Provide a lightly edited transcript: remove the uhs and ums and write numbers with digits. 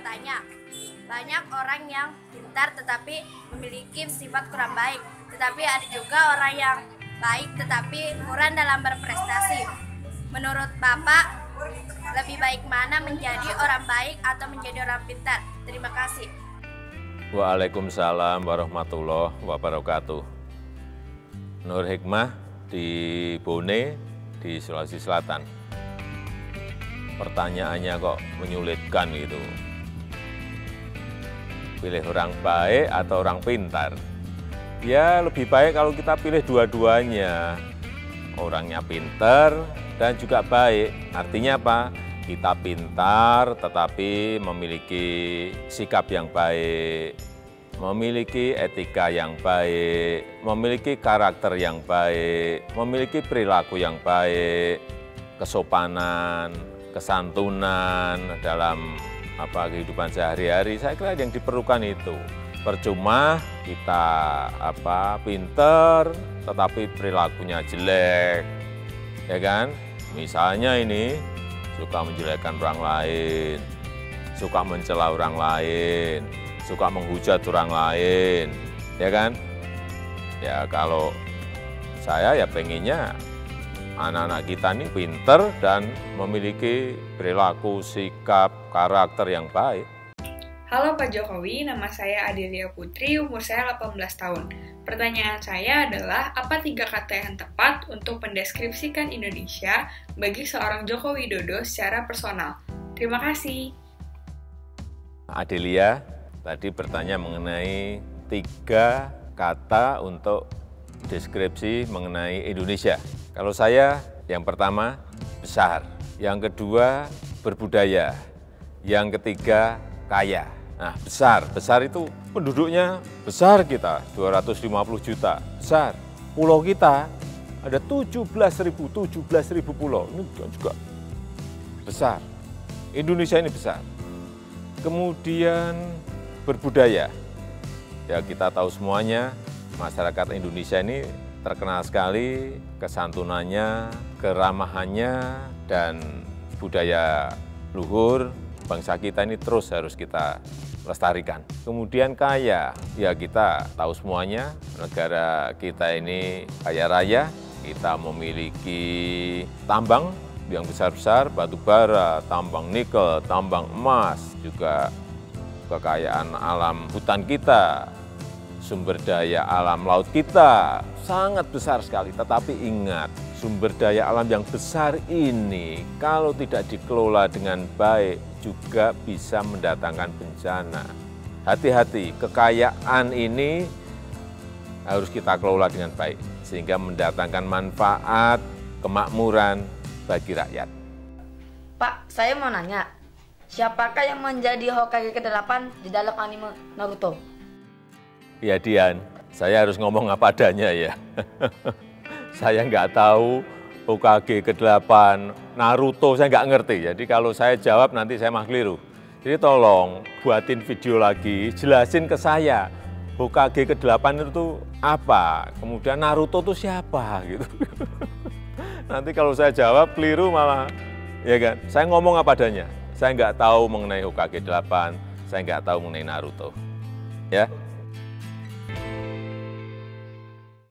bertanya, banyak orang yang pintar tetapi memiliki sifat kurang baik, tetapi ada juga orang yang baik tetapi kurang dalam berprestasi. Menurut Bapak, lebih baik mana, menjadi orang baik atau menjadi orang pintar? Terima kasih. Waalaikumsalam warahmatullahi wabarakatuh. Nur Hikmah di Bone, di Sulawesi Selatan. Pertanyaannya kok menyulitkan gitu. Pilih orang baik atau orang pintar? Ya lebih baik kalau kita pilih dua-duanya. Orangnya pintar dan juga baik. Artinya apa? Kita pintar tetapi memiliki sikap yang baik, memiliki etika yang baik, memiliki karakter yang baik, memiliki perilaku yang baik, kesopanan, kesantunan dalam kehidupan sehari-hari. Saya kira yang diperlukan itu. Percuma kita pinter tetapi perilakunya jelek, ya kan? Misalnya ini suka menjelekkan orang lain, suka mencela orang lain, suka menghujat orang lain, ya kan? Ya kalau saya ya pengennya anak-anak kita ini pinter dan memiliki perilaku, sikap, karakter yang baik. Halo Pak Jokowi, nama saya Adelia Putri, umur saya 18 tahun. Pertanyaan saya adalah, apa 3 kata yang tepat untuk mendeskripsikan Indonesia bagi seorang Joko Widodo secara personal? Terima kasih. Adelia tadi bertanya mengenai 3 kata untuk deskripsi mengenai Indonesia. Kalau saya, yang pertama, besar. Yang kedua, berbudaya. Yang ketiga, kaya. Nah, besar itu penduduknya besar kita, 250 juta, besar. Pulau kita ada 17.000 pulau, ini juga besar. Indonesia ini besar. Kemudian berbudaya, ya kita tahu semuanya, masyarakat Indonesia ini terkenal sekali kesantunannya, keramahannya, dan budaya luhur bangsa kita ini terus harus kita lestarikan. Kemudian kaya, ya kita tahu semuanya, negara kita ini kaya raya, kita memiliki tambang yang besar-besar, batu bara, tambang nikel, tambang emas, juga kekayaan alam hutan kita, sumber daya alam laut kita sangat besar sekali. Tetapi ingat, sumber daya alam yang besar ini kalau tidak dikelola dengan baik juga bisa mendatangkan bencana. Hati-hati, kekayaan ini harus kita kelola dengan baik sehingga mendatangkan manfaat, kemakmuran bagi rakyat. Pak, saya mau nanya, siapakah yang menjadi Hokage ke-8 di dalam anime Naruto? Ya Dian, saya harus ngomong apa adanya ya. Saya nggak tahu Hokage ke-8, Naruto saya nggak ngerti. Jadi kalau saya jawab nanti saya mah keliru. Jadi tolong buatin video lagi, jelasin ke saya Hokage ke-8 itu apa, kemudian Naruto itu siapa gitu. Nanti kalau saya jawab keliru malah, ya kan? Saya ngomong apa adanya. Saya nggak tahu mengenai Hokage 8, saya nggak tahu mengenai Naruto. Ya.